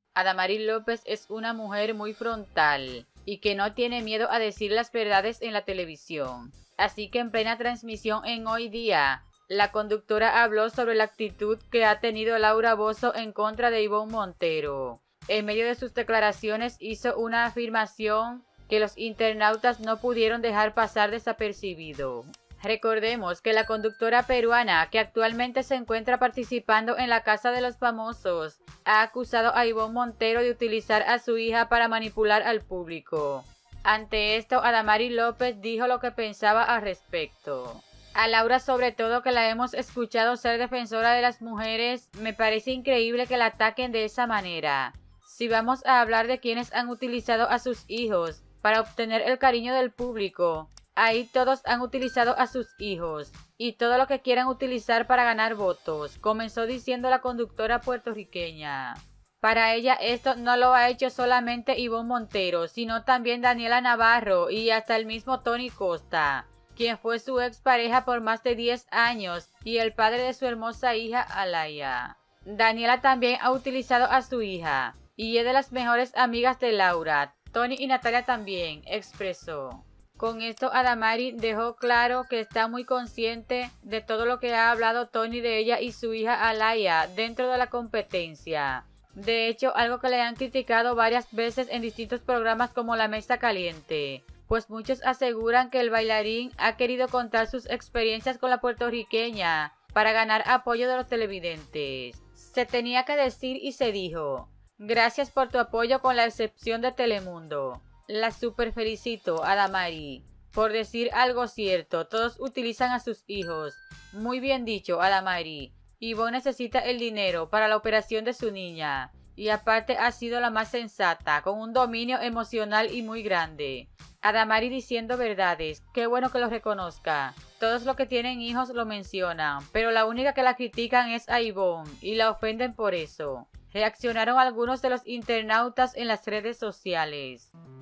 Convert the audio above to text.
Adamari López es una mujer muy frontal y que no tiene miedo a decir las verdades en la televisión. Así que en plena transmisión en Hoy Día, la conductora habló sobre la actitud que ha tenido Laura Bozzo en contra de Ivonne Montero. En medio de sus declaraciones hizo una afirmación que los internautas no pudieron dejar pasar desapercibido. Recordemos que la conductora peruana, que actualmente se encuentra participando en la Casa de los Famosos, ha acusado a Ivonne Montero de utilizar a su hija para manipular al público. Ante esto, Adamari López dijo lo que pensaba al respecto. A Laura, sobre todo, que la hemos escuchado ser defensora de las mujeres, me parece increíble que la ataquen de esa manera. Si vamos a hablar de quienes han utilizado a sus hijos para obtener el cariño del público, ahí todos han utilizado a sus hijos y todo lo que quieran utilizar para ganar votos, comenzó diciendo la conductora puertorriqueña. Para ella esto no lo ha hecho solamente Ivonne Montero, sino también Daniela Navarro y hasta el mismo Tony Costa, quien fue su expareja por más de 10 años y el padre de su hermosa hija Alaya. Daniela también ha utilizado a su hija y es de las mejores amigas de Laura. Tony y Natalia también, expresó. Con esto, Adamari dejó claro que está muy consciente de todo lo que ha hablado Tony de ella y su hija Alaya dentro de la competencia. De hecho, algo que le han criticado varias veces en distintos programas como La Mesa Caliente, pues muchos aseguran que el bailarín ha querido contar sus experiencias con la puertorriqueña para ganar apoyo de los televidentes. Se tenía que decir y se dijo. Gracias por tu apoyo con la excepción de Telemundo. La super felicito, Adamari. Por decir algo cierto, todos utilizan a sus hijos. Muy bien dicho, Adamari. Ivonne necesita el dinero para la operación de su niña. Y aparte ha sido la más sensata, con un dominio emocional y muy grande. Adamari diciendo verdades, qué bueno que lo reconozca. Todos los que tienen hijos lo mencionan, pero la única que la critican es a Ivonne y la ofenden por eso. Reaccionaron algunos de los internautas en las redes sociales.